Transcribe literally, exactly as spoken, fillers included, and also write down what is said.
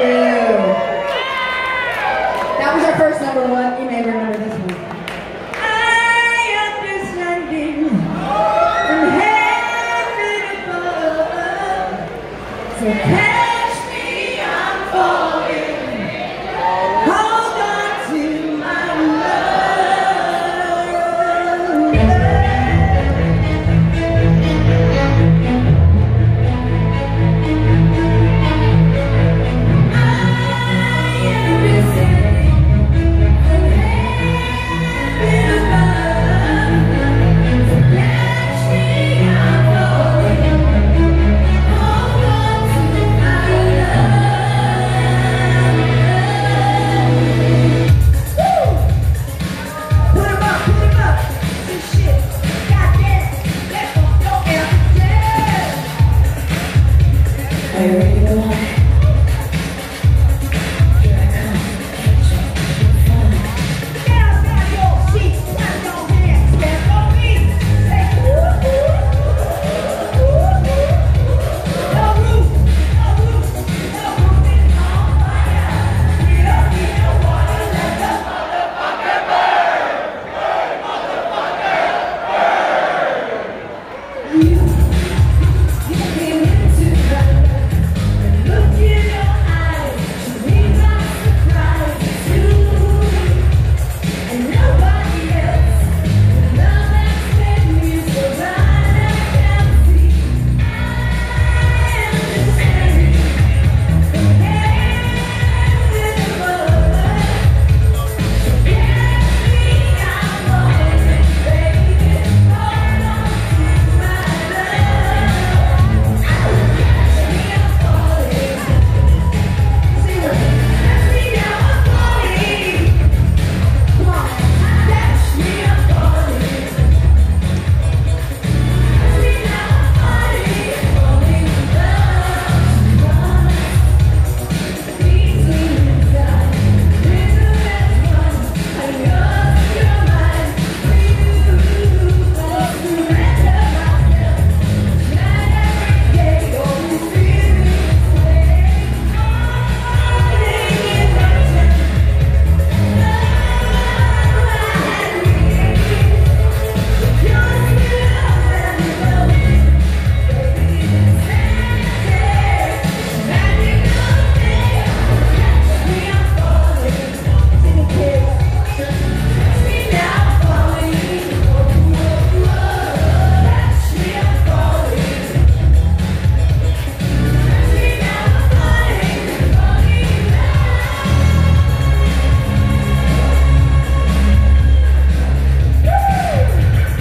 That was our first number one. You may remember this one. I am descending from heaven above. So catch me, I'm falling. Hold on to my love. Are you ready to go?